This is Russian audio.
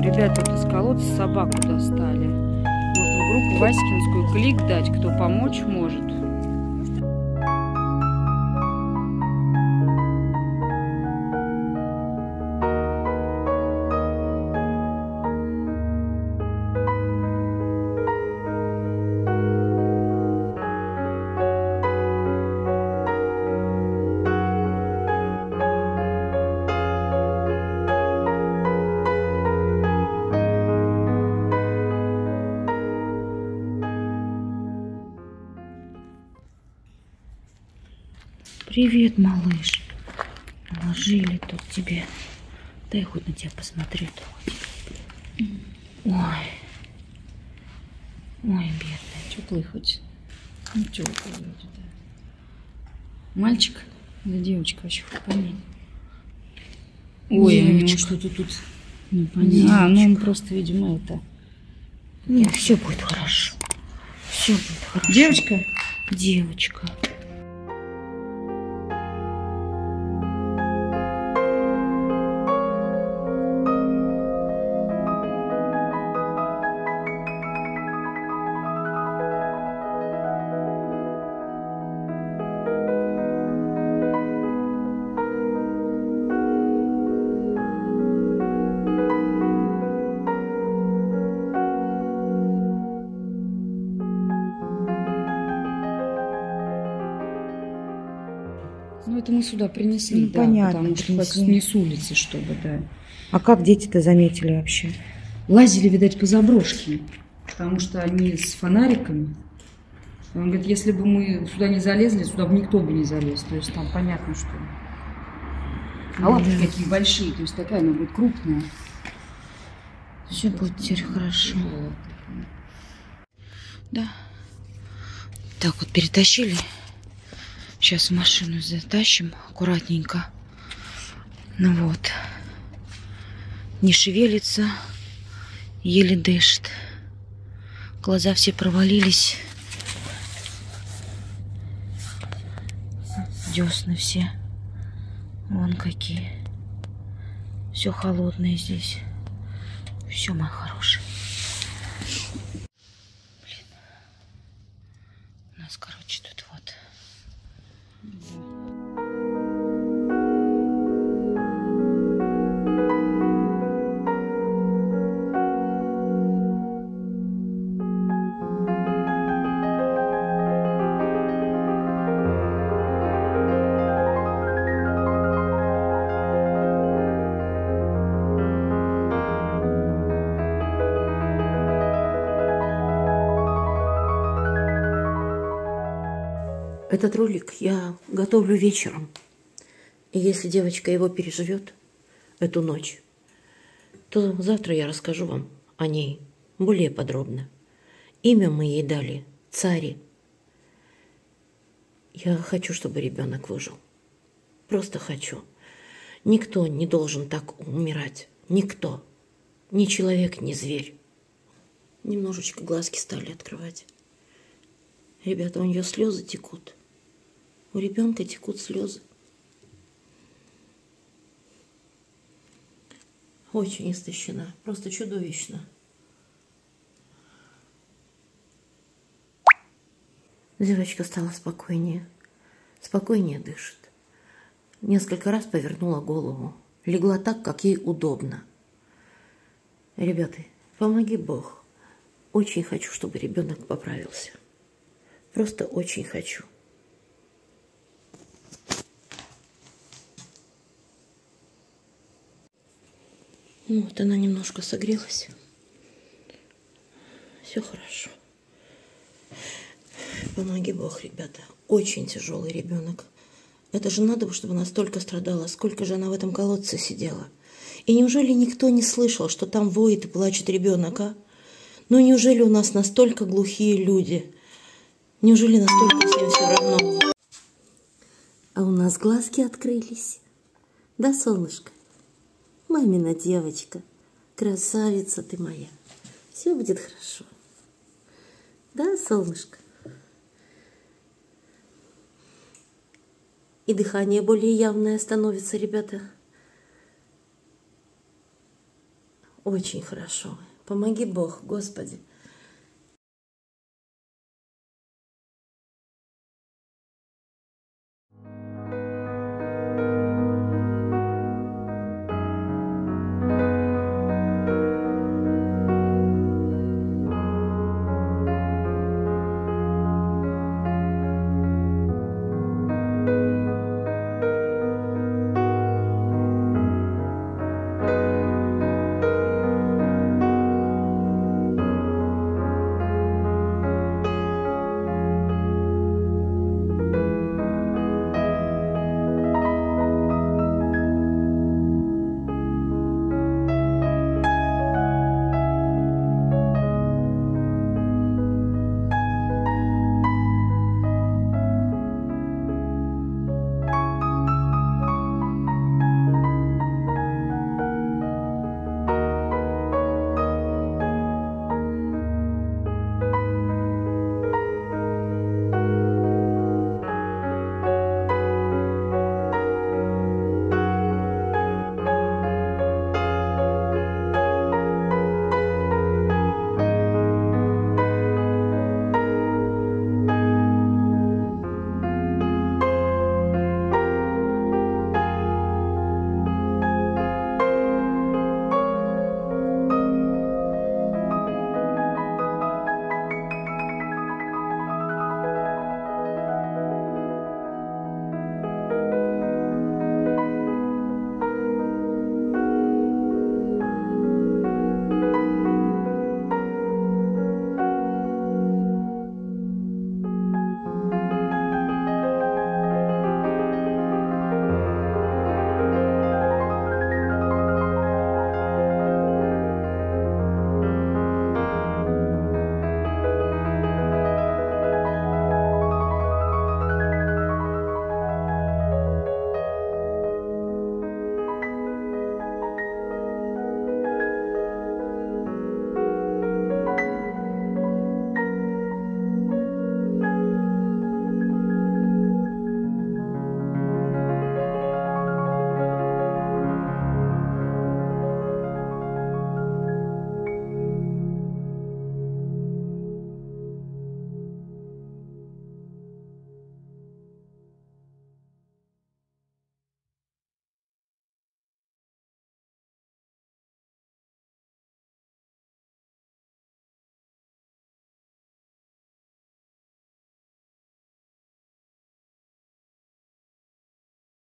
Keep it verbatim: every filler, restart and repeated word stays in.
Ребята вот из колодца собаку достали. Можно в группу Васькинскую клик дать, кто помочь может. Привет, малыш. Положили тут тебе. Дай хоть на тебя посмотреть. Ой. Ой, бедный. Теплый хоть. Ну, теплый вроде, да. Мальчик или девочка, вообще понятно. Ой, у него что-то тут непонятно. А, ну он просто, видимо, это... Нет, все будет хорошо. Все будет хорошо. Девочка? Девочка. Ну, это мы сюда принесли, ну, да, понятно, потому что принесли. не с улицы, чтобы, да. А как дети-то заметили вообще? Лазили, видать, по заброшке, потому что они с фонариками. Он говорит, если бы мы сюда не залезли, сюда бы никто бы не залез. То есть там понятно, что... А лапки mm-hmm. какие большие, то есть такая она будет крупная. Все будет теперь хорошо. Да. Так вот перетащили. Сейчас в машину затащим аккуратненько. Ну вот. Не шевелится. Еле дышит. Глаза все провалились. Десны все. Вон какие. Все холодное здесь. Все, мои хорошие. Блин. У нас, короче, тут вот. Этот ролик я готовлю вечером. И если девочка его переживет, эту ночь, то завтра я расскажу вам о ней более подробно. Имя мы ей дали Цари. Я хочу, чтобы ребенок выжил. Просто хочу. Никто не должен так умирать. Никто. Ни человек, ни зверь. Немножечко глазки стали открывать. Ребята, у нее слезы текут. У ребенка текут слезы. Очень истощена. Просто чудовищно. Девочка стала спокойнее. Спокойнее дышит. Несколько раз повернула голову. Легла так, как ей удобно. Ребята, помоги Бог. Очень хочу, чтобы ребенок поправился. Просто очень хочу. Ну, вот она немножко согрелась. Все хорошо. Помоги Бог, ребята. Очень тяжелый ребенок. Это же надо, чтобы она столько страдала. Сколько же она в этом колодце сидела. И неужели никто не слышал, что там воет и плачет ребенок, а? Ну, неужели у нас настолько глухие люди? Неужели настолько всем все равно? А у нас глазки открылись. Да, солнышко? Мамина девочка. Красавица ты моя. Все будет хорошо. Да, солнышко? И дыхание более явное становится, ребята. Очень хорошо. Помоги Бог, Господи.